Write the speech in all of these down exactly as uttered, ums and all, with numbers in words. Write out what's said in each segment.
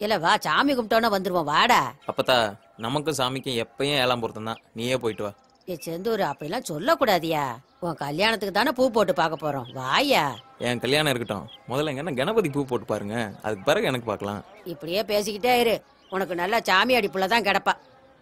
இல்ல வா சாமி கும்பிட்டோன்னா வந்துருவோம் வாடா. அப்பத்தா நமக்கும் சாமிக்கும் எப்பயும் ஏழாம் பொருத்தம் தான், நீயே போயிட்டு வா. ஏ செந்தூர் அப்படிலாம் சொல்லக்கூடாதியா. உன் கல்யாணத்துக்கு தானே பூ போட்டு பார்க்க போறோம், வாயா. என் கல்யாணம் இருக்கட்டும், முதல்ல எங்க என்ன கணபதி பூ போட்டு பாருங்க, அதுக்கு பிறகு எனக்கு பார்க்கலாம். இப்படியே பேசிக்கிட்டே இரு, உனக்கு நல்லா சாமி அடிப்புல தான் கிடப்பா.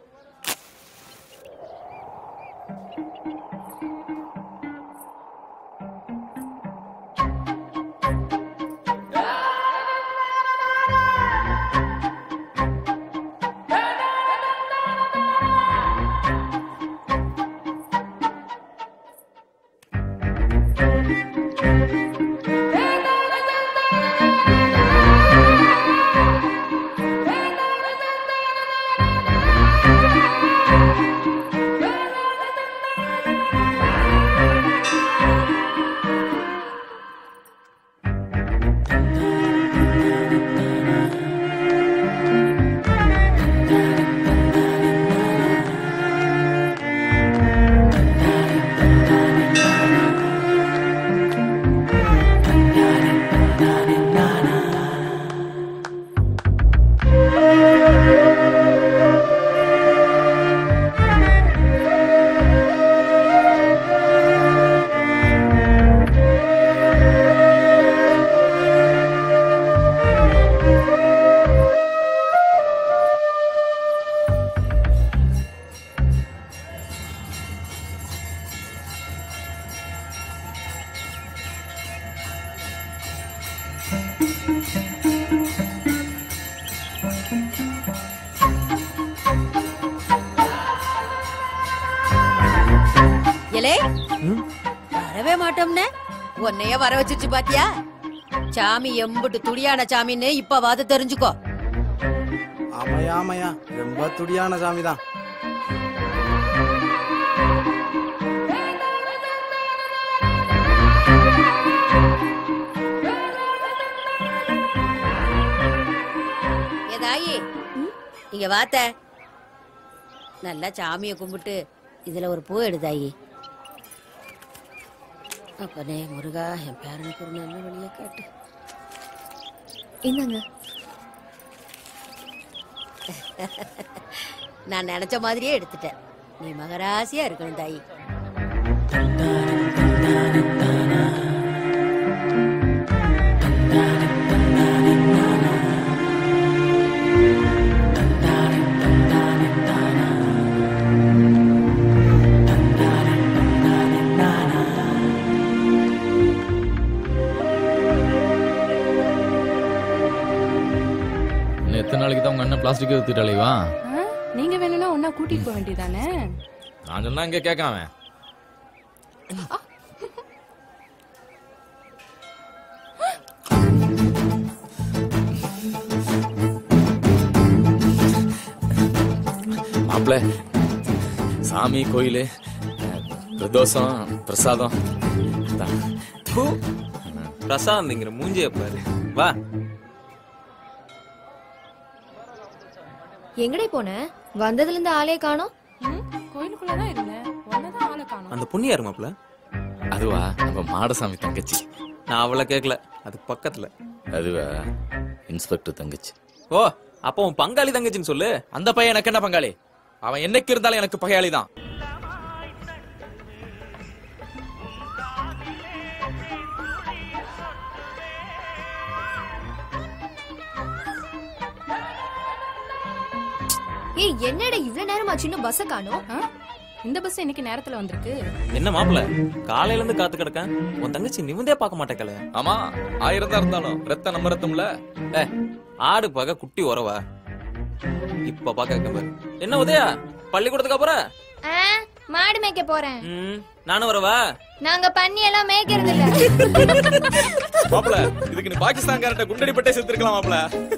வரவே மாட்டோம்னு உன்னைய வர வச்சிருச்சு பாத்தியா. சாமி எம்புட்டு துடியான சாமின்னு இப்பவாது தெரிஞ்சுக்கோ. ஆமையா ஆமையா ரொம்ப துடியான சாமி தான். ஏதாயி இங்க வாத்த, நல்லா சாமிய கும்பிட்டு இதுல ஒரு பூ எடுதாயி. அப்பனே முருகா, என் பேரனுக்கு ஒரு நல்ல வழியா காட்டு. என்னங்க நான் நினைச்ச மாதிரியே எடுத்துட்டேன். நீ மகராசியா இருக்கணும் தாயி. எத்தனை நாளைக்கு தான் உங்க அண்ணன் பிளாஸ்டிக் வித்துட்டாலேவா? நீங்க வேணும்னா ஒன்னா கூட்டிட்டு போக வேண்டியதானே. நான் சொன்னா இங்க கேட்காம மாப்பிள்ள, சாமி கோயிலு பிரதோஷம் பிரசாதம் பிரசாந்திங்கிற மூஞ்சிய பாரு. வா. எங்கடே போன? வந்ததுல இருந்து ஆளே காணோம். கோயிலுக்குள்ளதான் இருந்தேன், ஒன்னதான் ஆளை காணோம். அந்த பொண்ணு யாரு மாப்பிள்ள? அதுவா, நம்ம மாடசாமி தங்கச்சி. நான் அவளை கேட்கல, அது பக்கத்துல. அதுவா, இன்ஸ்பெக்டர் தங்கச்சி. ஓ, அப்போ உன் பங்காளி தங்கச்சின்னு சொல்லு. அந்த பையன் எனக்கு என்ன பங்காளி? அவன் என்னைக்கு இருந்தாலும் எனக்கு பகையாளி தான். ஏய், என்னடா இவ்வளவு நேரமா சின்ன பஸ் காணோம்? இந்த பஸ் இன்னைக்கு நேரத்துல வந்திருக்கு. என்ன மாப்பிள்ள, காலையில இருந்து காத்து கிடக்கேன். உன் தங்கச்சி நிமிந்தே பார்க்க மாட்டேக்கல. ஆமா, ஆயிரம் தான் இருந்தாலும் ரத்த நம்ம ரத்தம்ல. ஆடு பாக்க குட்டி உறவா இப்ப பாக்க பாரு. என்ன உதயா, பள்ளிக்கூடத்துக்கு அப்புறம் மாடு மேய்க்க போறேன். நானும் வரவா? நாங்க பண்ணி எல்லாம் மேய்க்கிறது இல்ல. மாப்பிள்ள, இதுக்கு நீ பாகிஸ்தான் காரட்ட குண்டடி பட்டே செத்துருக்கலாம் மாப்பிள்ள.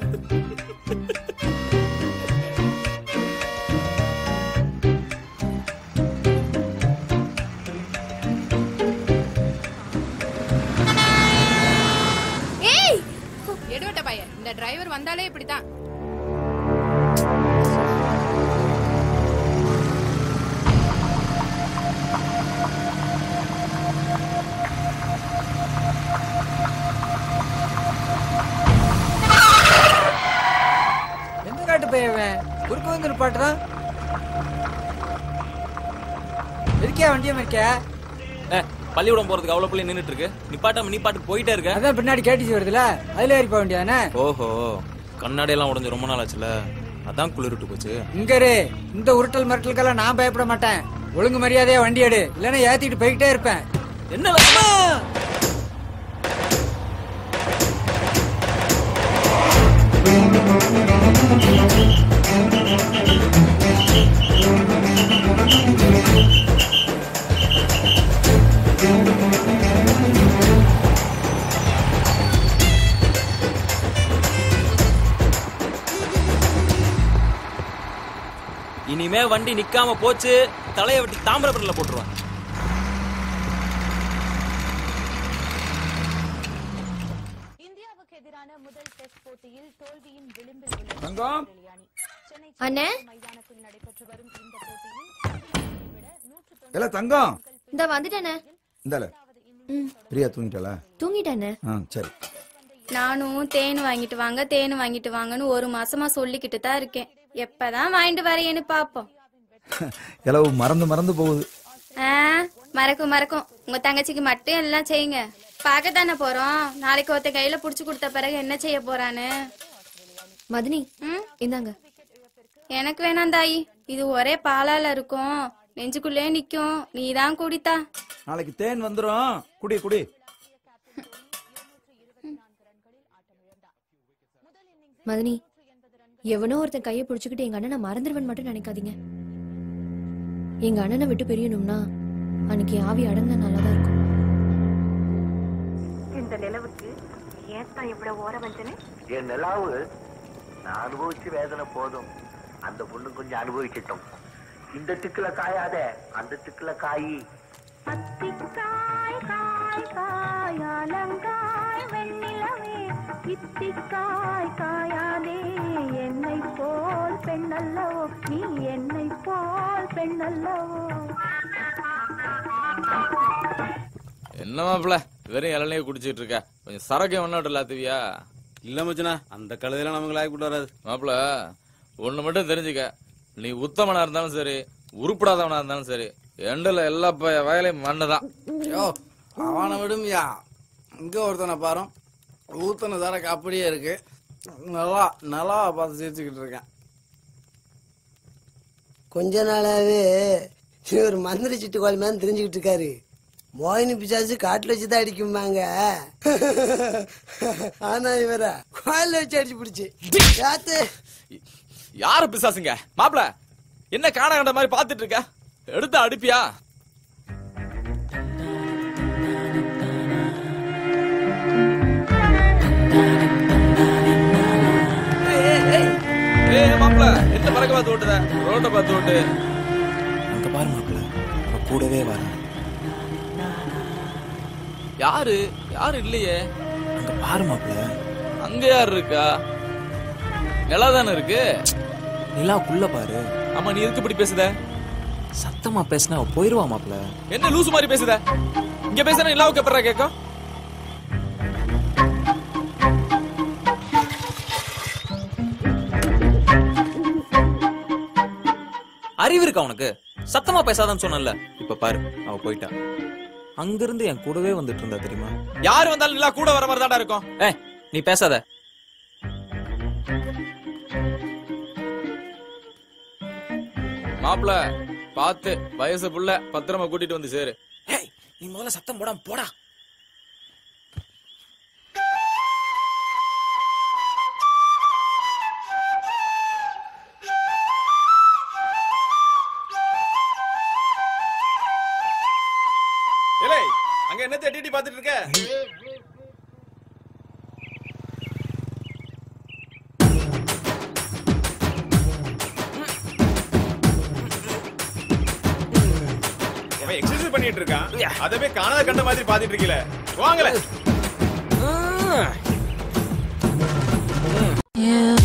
எடுவட்ட பையன், இந்த டிரைவர் வந்தாலே இப்படித்தான். வந்து நிப்பாட்டுறா. இருக்கியா வண்டியம் இருக்கியா? பள்ளிக்கூடம் போறதுக்கு அவ்வளவு பிள்ளை நின்னுட்டு இருக்கு. நிப்பாட்டாம நீ பாட்டுக்கு போயிட்டே இருக்க. அதான் பின்னாடி கேட்டுச்சு வருதுல, அதுல ஏறி போக வேண்டியதானே. ஓஹோ, கண்ணாடி எல்லாம் உடஞ்சு ரொம்ப நாள் ஆச்சுல, அதான் குளிர்ட்டு போச்சு. இங்க இரு, இந்த உருட்டல் மிரட்டலுக்கெல்லாம் நான் பயப்பட மாட்டேன். ஒழுங்கு மரியாதையா வண்டி எடு, இல்லன்னா ஏத்திட்டு போய்கிட்டே இருப்பேன். என்ன இனிமே வண்டி நிக்காம போச்சு, தலையை வெட்டி தாமிரபரணில போட்டுருவான். இந்தியாவுக்கு எதிரான முதல் டெஸ்ட் போட்டியில் தோல்வியின் விளிம்பில் உள்ள தங்கம் அண்ணே மைதானத்தில் நடைபெற்று வரும் இந்த போட்டியில் இல்ல தங்கம் இந்த வந்துட்டேனே. இந்தால பிரியா தூங்கிட்டாளா? தூங்கிட்டேனே. சரி. நானும் தேன் வாங்கிட்டு வாங்க தேன் வாங்கிட்டு வாங்கன்னு ஒரு மாசமா சொல்லிக்கிட்டு தான் இருக்கேன். எப்பதான் வாங்கிட்டு வரேன்னு பாப்போம். எலவு மறந்து மறந்து போகுது. மறக்கும் மறக்கும். உங்க தங்கச்சிக்கு மட்டும் எல்லாம் செய்யுங்க. பாக்கத்தானே போறோம். நாளைக்கு ஒருத்த கையில புடிச்சு கொடுத்த பிறகு என்ன செய்ய போறான்னு. மதினி இந்தாங்க. எனக்கு வேணாம் தாயி, இது ஒரே பாலால இருக்கும், நெஞ்சுக்குள்ளே நிக்கும். நீதான் குடித்தா. நாளைக்கு தேன் வந்துரும், குடி குடி. மதினி, எவனோ ஒருத்தன் கையை பிடிச்சுக்கிட்டு எங்க அண்ணனை மறந்துடுவன் மட்டும் நினைக்காதீங்க. எங்க அண்ணனை விட்டு பிரியணும்னா அன்னைக்கு ஆவி அடங்க நல்லாதான் இருக்கும். இந்த நிலவுக்கு ஏத்தான் இவ்வளவு ஓர வந்தனே. என் நிலாவு நான் அனுபவிச்சு வேதனை போதும், அந்த பொண்ணு கொஞ்சம் அனுபவிச்சிட்டோம். இந்த திக்குல காயாத அந்த திக்குல காயி. அத்திக்காய் காய் காயாலங்காய் வெண்ணிலவே இத்திக்காய் காயாதே. என்னை போல் பெண்ணல்லவோ நீ, என்னை போல் பெண்ணல்லவோ. என்ன மாப்பிள்ள வெறும் இளநீர் குடிச்சிட்டு இருக்க, கொஞ்சம் சரக்கு ஒன்னாட்டு இல்லாத்துவியா? இல்ல மச்சனா, அந்த கழுதையெல்லாம் நமக்கு லாய்க்கு விட்டு வராது. மாப்பிள்ள ஒண்ணு மட்டும் தெரிஞ்சுக்க, நீ உத்தமனா இருந்தாலும் சரி உருப்படாதவனா இருந்தாலும் சரி, எண்டல எல்லா வயலையும் மண்ணுதான். அவனை விடுமையா, இங்க ஒருத்தனை பாரு, ஊத்தன சரக்கு அப்படியே இருக்கு. நல்லா நல்லா பார்த்து சிரிச்சுக்கிட்டு இருக்கேன். கொஞ்ச நாளாவே ஒரு மந்திரி சிட்டுக்கோழி மாதிரி தெரிஞ்சுக்கிட்டு இருக்காரு. மோகினி பிசாசு காட்டுல வச்சுதான் அடிக்குமாங்க, ஆனா இவர கோயில வச்சு அடிச்சு பிடிச்சு. யாரு பிசாசுங்க? மாப்பிள்ள என்ன காண கண்ட மாதிரி பாத்துட்டு இருக்க, எடுத்து அடிப்பியா? மாப்பிள்ள எந்த பறக்க பார்த்து ஓட்டுத, ரோட்டை பார்த்து ஓட்டு. அங்க பாரு மாப்பிள்ள, அவன் கூடவே வர. யாரு யாரு இல்லையே. அங்க பாரு மாப்பிள்ள. அங்க யாரு இருக்கா? நிலா தானே இருக்கு. நிலாக்குள்ள பாரு. ஆமா, நீ எதுக்கு இப்படி பேசுத? சத்தமா பேசினா அவ போயிருவா மாப்பிள்ள. என்ன லூசு மாதிரி பேசுத? இங்க பேசுற நிலாவுக்கு எப்பறா கேட்கும்? அறிவு இருக்கா உனக்கு? சத்தமா பேசாதான்னு சொன்னல. இப்ப பாரு, அவ போயிட்டா. அங்கிருந்து என் கூடவே வந்துட்டு இருந்தா தெரியுமா? யாரு வந்தாலும் நிலா கூட வர மாதிரி தான்டா இருக்கும். ஏய், நீ பேசாத. மாப்பிள்ள பாத்து வயசு புள்ள பத்திரமா கூட்டிட்டு வந்து சேரு. ஏய், நீ முதல்ல சத்தம் போடாம போடா. அங்க என்ன தேடி பாத்துட்டு இருக்க? எக்ஸசைஸ் பண்ணிட்டு இருக்கான், அதவே காணாத கண்ட மாதிரி பாத்துட்டு இருக்கீல. வாங்கல.